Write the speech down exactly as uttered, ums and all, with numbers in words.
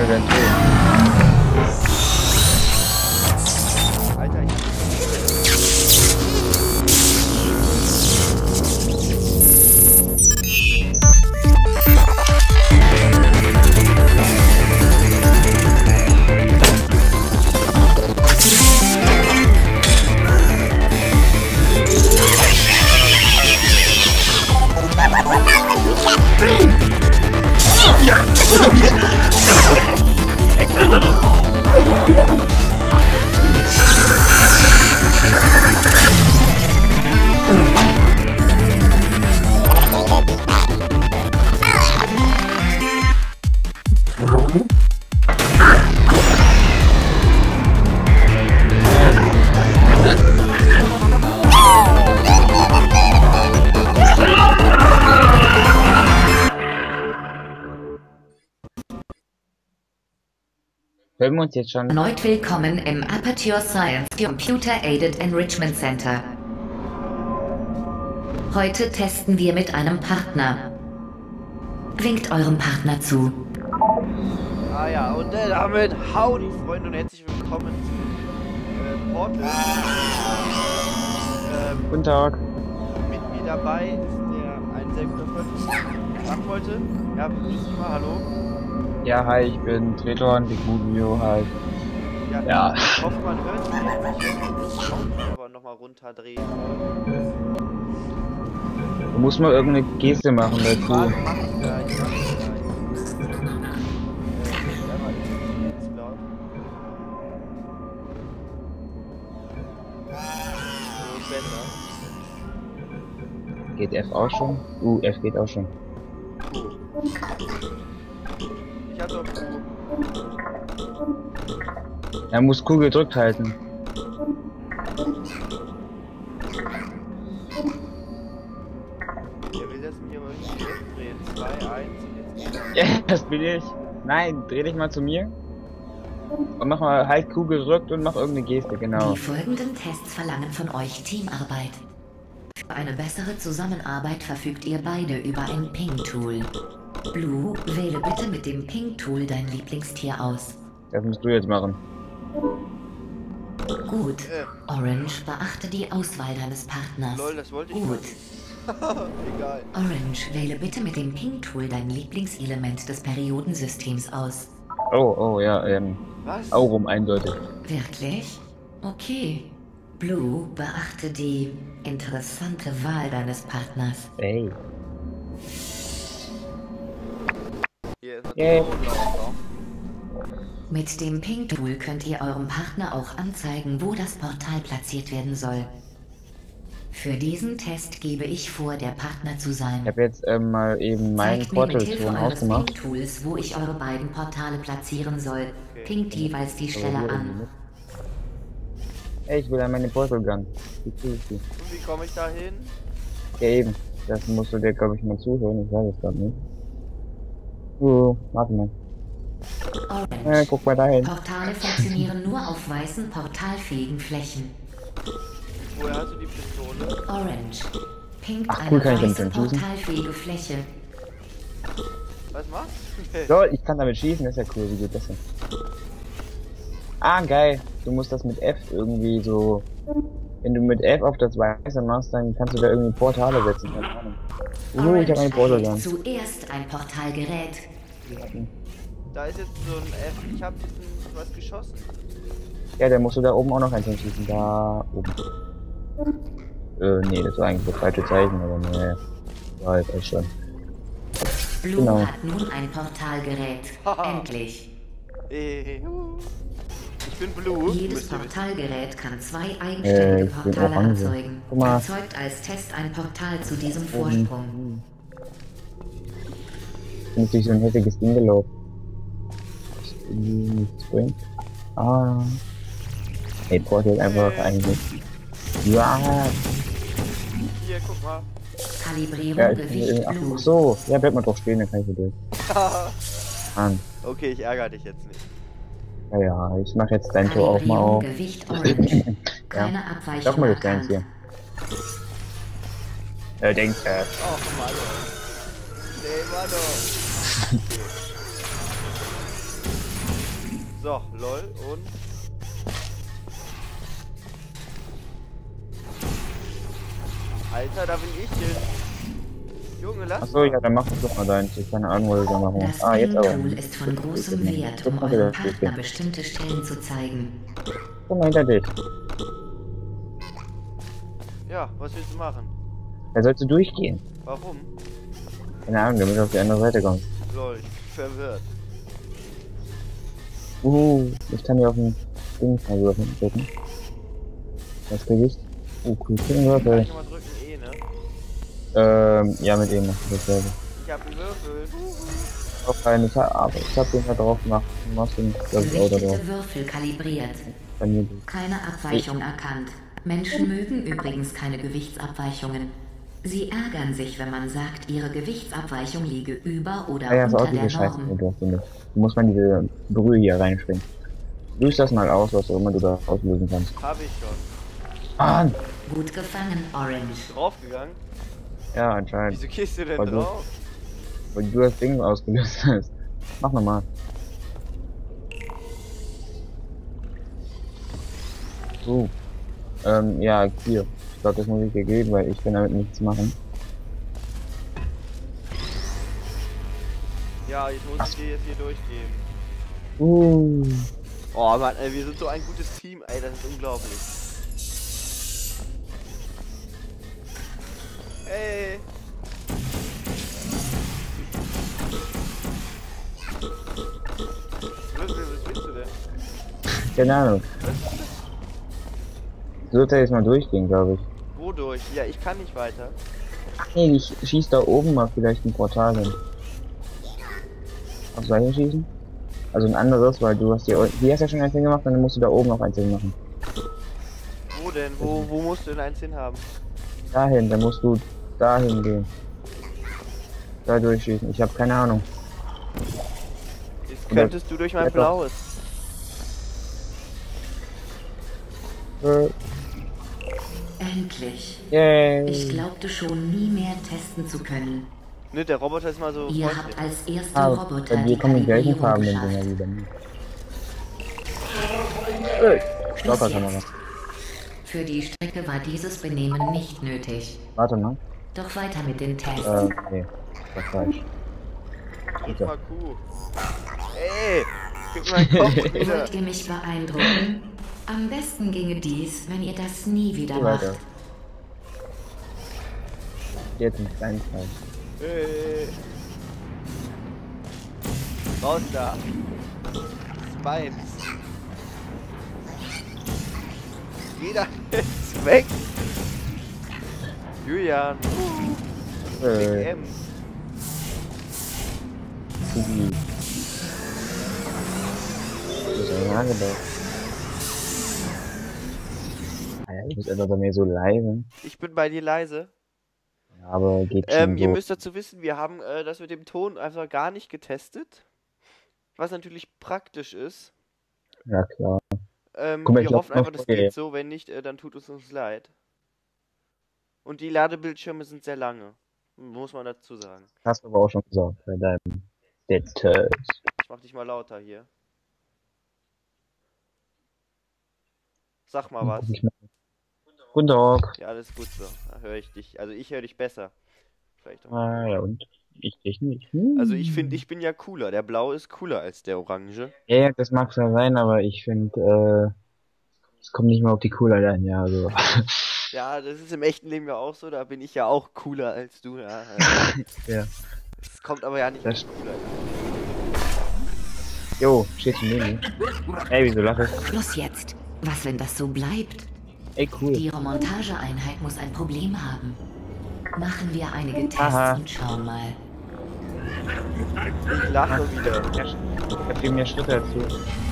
nur dein Tod. Alter, ich... Hören wir uns jetzt schon. Erneut willkommen im Aperture Science Computer Aided Enrichment Center. Heute testen wir mit einem Partner. Winkt eurem Partner zu. Ah ja, und äh, damit howdy Freunde und herzlich willkommen zu äh, Portal. Ähm, Guten Tag. Mit mir dabei ist der ein sehr guter Freund. Sag heute. Ja, grüß dich mal, hallo. Ja, hi, ich bin Treton, Big Movio halt. Ja, Ja. Ich hoffe, man hört mich jetzt. Ich muss aber nochmal runterdrehen. Du musst mal irgendeine Geste machen Mach dazu. ich gleich, mach ich gleich. Äh, selber ist es zu laut. So ist besser. Geht F auch schon? Uh, F geht auch schon. Ich hab doch Q. Er muss Q gedrückt halten. Der will das mir aber nicht wegdrehen. zwei, eins und jetzt geht Ja, das bin ich. Nein, dreh dich mal zu mir. Und mach mal halt Q gedrückt und mach irgendeine Geste, genau. Die folgenden Tests verlangen von euch Teamarbeit. Für eine bessere Zusammenarbeit verfügt ihr beide über ein Ping-Tool. Blue, wähle bitte mit dem Ping-Tool dein Lieblingstier aus. Das musst du jetzt machen. Gut. Äh. Orange, beachte die Auswahl deines Partners. Lol, das wollte ich Gut. nicht. Egal. Orange, wähle bitte mit dem Ping-Tool dein Lieblingselement des Periodensystems aus. Oh, oh, ja, ähm. Was? Aurum eindeutig. Wirklich? Okay. Blue, beachte die interessante Wahl deines Partners. Ey. Hier ist Yay. natürlich auch Mit dem Ping-Tool könnt ihr eurem Partner auch anzeigen, wo das Portal platziert werden soll. Für diesen Test gebe ich vor, der Partner zu sein. Ich habe jetzt ähm, mal eben meinen Zeigt mir mit Hilfe Portal-Ton eures ausgemacht. Ping-Tools, wo ich eure beiden Portale platzieren soll. Okay. Pinkt jeweils die Stelle an. Ey, ich will an meine Portal Gun. Wie cool ist die? Und wie komme ich da hin? Ja, eben. Das musst du dir, glaube ich, mal zuhören. Ich weiß es gerade nicht. Uh, warte mal. Äh, Orange. guck mal dahin. Portale funktionieren nur auf weißen, portalfähigen Flächen. Woher hast du die Pistole? Orange. Pinkt Ach, cool, eine kann ich damit weiße, dann schießen? portalfähige Fläche. Was machst du? So, ich kann damit schießen, das ist ja cool, wie geht das denn? Ah, geil. Du musst das mit F irgendwie so... Wenn du mit F auf das Weiße machst, dann kannst du da irgendwie Portale setzen. Keine Ahnung. Uh, ich hab eine Portal erhält Gun. zuerst ein Portalgerät. Da ist jetzt so ein F. Ich hab diesen was geschossen. Ja, dann musst du da oben auch noch eins hinschießen. Da oben. Äh, nee, das war eigentlich das falsche Zeichen, aber nee. Ja, jetzt echt schon. Blue Genau. hat nun ein Portalgerät. Endlich. Äh, Ich bin Blue. Jedes müsst ihr wissen. Portalgerät kann zwei Äh, eigenständige ich bin Portale orange. erzeugen. Guck mal. Erzeugt als Test ein Portal zu diesem Vorsprung. Bin ich durch so ein hässiges Ding gelaufen. Das irgendwie nichts bringt. Ah. Ey, Portal einfach eigentlich. Ja. Hier, guck mal. Kalibrierung Ja, ich bin Gewicht irgendwie. Ach Blue. so. Ja, bleib mal drauf stehen, dann kann ich hier durch. Mann. Okay, ich ärgere dich jetzt nicht. Ja, ja, ich mach jetzt dein Tor auch mal Kalibrierung auf. Gewicht Orange. Keine Ja. Abweichung Sag mal das Deins erkannt. hier. Äh, denk, äh. Oh, Mann. Nee, Mann. So, lol, und... Alter, da bin ich hin. Junge, lass Achso, ja, dann mach das doch mal deins. Ich keine Ahnung, was ich da mache. Das Ah, jetzt aber. Ping-Tool ist von großem Wert, um eurem Partner bestimmte Stellen zu zeigen. Guck mal hinter dich. Ja, was willst du machen? Da sollst du durchgehen. Warum? Keine Ahnung, damit du auf die andere Seite kommst. Lol, ich bin verwirrt. Uh, ich kann hier auf den Ding mal würfeln drücken. Was krieg ich? Oh, cool. Kann ich mal drücken, E, ne? Ähm, ja, mit ihm machst du dasselbe. Ich hab einen Würfel. Auch keinen, ich hab, aber ich hab den da drauf gemacht. Du machst den, glaube ich, auch da drauf. Gerichtete Würfel kalibriert. Bei mir. Keine Abweichung erkannt. Menschen mögen übrigens keine Gewichtsabweichungen. Sie ärgern sich, wenn man sagt, ihre Gewichtsabweichung liege über oder Ah ja, ist unter auch der diese Scheiße, Norm. du hast finde. Du musst mal diese Brühe hier reinspringen. Löst das mal aus, was auch immer du da auslösen kannst. Hab ich schon. Ah! Gut gefangen, Orange. Draufgegangen? Ja, anscheinend. Wieso gehst du denn Voll gut. drauf? Weil du das Ding ausgelöst hast. Mach nochmal. So. Ähm, ja, hier. Ich glaube, das muss ich dir geben, weil ich kann damit nichts machen. Ja, ich muss ich dir jetzt hier durchgeben. Uh. Oh Mann, ey, wir sind so ein gutes Team, ey, das ist unglaublich. Ey. Was willst du denn? Keine Ahnung. Sollte jetzt mal durchgehen, glaube ich. Wodurch? Ja, ich kann nicht weiter. Ach nee, ich schieß da oben mal vielleicht ein Portal hin. Aufs gleiche schießen? Also ein anderes, weil du hast hier, hier hast ja schon eins hingemacht, dann musst du da oben noch eins hinmachen. Wo denn? Wo, wo musst du denn eins hin haben? Dahin, dann musst du dahin gehen. Da durchschießen. Ich habe keine Ahnung. Jetzt könntest du durch mein Ja, doch. blaues. Äh, Endlich. yay. Ich glaubte schon nie mehr testen zu können. Ne, der Roboter ist mal so. Ihr freundlich. habt als erste Ah, Roboter bei die dir kommen die gleichen Kalibrierung Farben in geschafft. Dinger wieder. Äh, Stopperkamera. Für die Strecke war dieses Benehmen nicht nötig. Warte mal. Doch weiter mit den Tests. Äh, nee. Das war falsch. Drück mal Q. Ey! Gib meinen Kopf wieder. Wollt ihr mich beeindrucken? Am besten ginge dies, wenn ihr das nie wieder Geh macht. weiter. Jetzt ein kleines Teil. Ey. Raus da. Das ist meins. Geh da jetzt weg. Julian. Äh, Big M. Sugi. Das ist ein angebaut. Alter, du bist einfach bei mir so leise. Ich bin bei dir leise. Ja, aber geht schon Ähm, so. ihr müsst dazu wissen, wir haben äh, das mit dem Ton einfach gar nicht getestet. Was natürlich praktisch ist. Ja, klar. Ähm, Guck mal, ich wir glaub, hoffen einfach, das okay. geht so. Wenn nicht, äh, dann tut es uns leid. Und die Ladebildschirme sind sehr lange. Muss man dazu sagen. Hast du aber auch schon gesagt, bei deinem Dead Turds. Ich mach dich mal lauter hier. Sag mal was. Guten Tag. Ja, alles gut so. Da höre ich dich. Also ich höre dich besser. Vielleicht auch. Ah, ja, und? Ich dich nicht. Hm. Also ich finde, ich bin ja cooler. Der Blaue ist cooler als der Orange. Ja, ja, das mag zwar sein, aber ich finde, äh, es kommt nicht mehr auf die Coolheit an, ja, also. Ja, das ist im echten Leben ja auch so. Da bin ich ja auch cooler als du. Ja. Ja. Es kommt aber ja nicht Das- auf Coolheit an. Jo, steht zu mir. Ey, wieso lach ich? Schluss jetzt. Was, wenn das so bleibt? Ey, cool. Die Remontageeinheit muss ein Problem haben. Machen wir einige Tests Aha. und schauen mal. Ich lache wieder. Ja, ich hab ihm ja Schritte dazu.